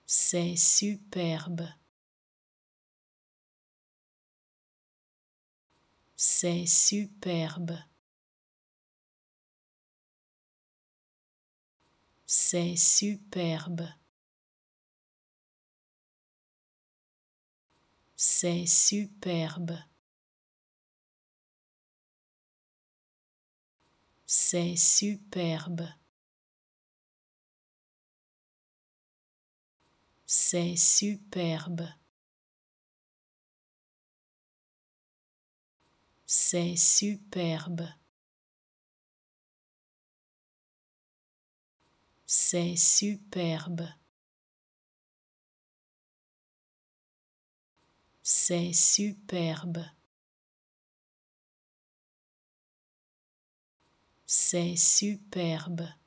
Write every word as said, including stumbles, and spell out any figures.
C'est superbe. C'est superbe. C'est superbe. C'est superbe. C'est superbe. C'est superbe. C'est superbe. C'est superbe. C'est superbe. C'est superbe.